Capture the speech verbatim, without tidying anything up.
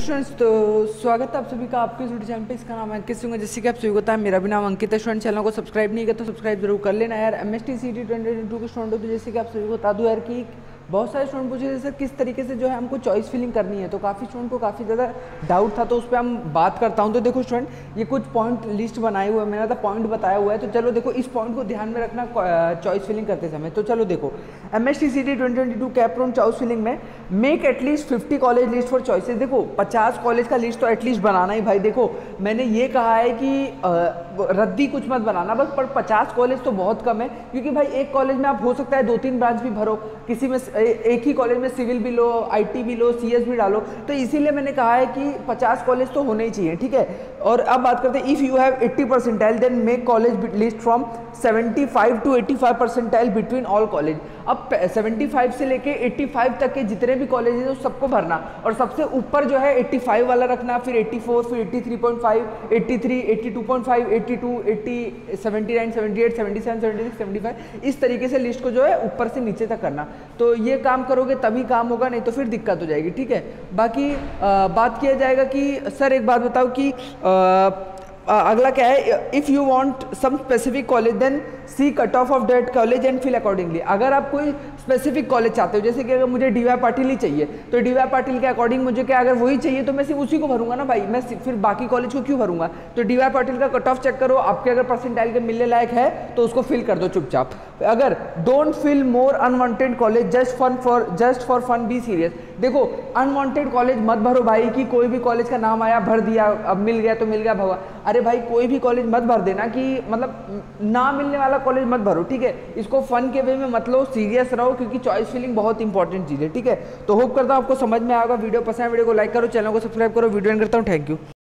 Students, तो स्वागत है आप सभी का आपके यूट्यूब चैनल पे। इसका नाम है अंकित सिंह। जैसे कि आप सभी को पता है, मेरा भी नाम अंकित है। स्टूडेंट चैनल को सब्सक्राइब नहीं किया तो सब्सक्राइब जरूर कर लेना यार। M S T C T twenty twenty two के स्टूडेंट हो तो जैसे कि आप सभी को बता दूं यार कि बहुत सारे स्टूडेंट पूछे सर किस तरीके से जो है हमको चॉइस फिलिंग करनी है, तो काफ़ी स्टूडेंट को काफ़ी ज़्यादा डाउट था, तो उस पर हम बात करता हूँ। तो देखो स्टूडेंट, ये कुछ पॉइंट लिस्ट बनाए हुए हैं, मैंने तो पॉइंट बताया हुआ है, तो चलो देखो इस पॉइंट को ध्यान में रखना चॉइस फिलिंग करते समय। तो चलो देखो, M S T C T twenty twenty two CAP round choice filling में make at least fifty college list for choices. देखो पचास कॉलेज का लिस्ट तो एटलीस्ट बनाना ही भाई। देखो मैंने ये कहा है कि रद्दी कुछ मत बनाना बस, पर पचास कॉलेज तो बहुत कम है, क्योंकि भाई एक कॉलेज में आप हो सकता है दो तीन ब्रांच भी भरो, किसी में एक ही कॉलेज में सिविल भी लो, आईटी भी लो, सीएस भी डालो, तो इसीलिए मैंने कहा है कि पचास कॉलेज तो होने ही चाहिए, ठीक है। और अब बात करते हैं, if you have eighty percentile then make college list from seventy five to eighty five percentile between all college. अब सेवेंटी फाइव से लेके एटी फाइव तक के जितने भी कॉलेज हैं सबको भरना, और सबसे ऊपर जो है एटी फाइव वाला रखना, फिर एटी फोर, फिर eighty three point five, eighty three, eighty two point five, eighty two, eighty, seventy nine, seventy eight, seventy seven, seventy six, seventy five, इस तरीके से लिस्ट को जो है ऊपर से नीचे तक करना। तो ये काम करोगे तभी काम होगा, नहीं तो फिर दिक्कत हो जाएगी, ठीक है। बाकी आ, बात किया जाएगा कि सर एक बात बताओ कि आ, अगला क्या है, if you want some specific college then see cut off of that college and fill accordingly. अगर आप कोई स्पेसिफिक कॉलेज चाहते हो, जैसे कि अगर मुझे डी वाई पाटिल ही चाहिए, तो डी वाई पाटिल के अकॉर्डिंग मुझे क्या, अगर वही चाहिए तो मैं सिर्फ उसी को भरूंगा ना भाई, मैं फिर बाकी कॉलेज को क्यों भरूंगा। तो डी वाई पाटिल का कट ऑफ चेक करो, आपके अगर परसेंटाइल के मिलने लायक है तो उसको फिल कर दो चुपचाप। अगर don't fill more unwanted college just fun for just for fun be serious. देखो अनवांटेड कॉलेज मत भरो भाई, कि कोई भी कॉलेज का नाम आया भर दिया, अब मिल गया तो मिल गया भगवा। अरे भाई कोई भी कॉलेज मत भर देना, कि मतलब ना मिलने वाला कॉलेज मत भरो, ठीक है। इसको फन के वे में मत लो, सीरियस रहो, क्योंकि चॉइस फिलिंग बहुत इंपॉर्टेंट चीज़ है, ठीक है। तो होप करता हूँ आपको समझ में आएगा। वीडियो पसंद है वीडियो को लाइक करो, चैनल को सब्सक्राइब करो। वीडियो एंड करता हूँ, थैंक यू।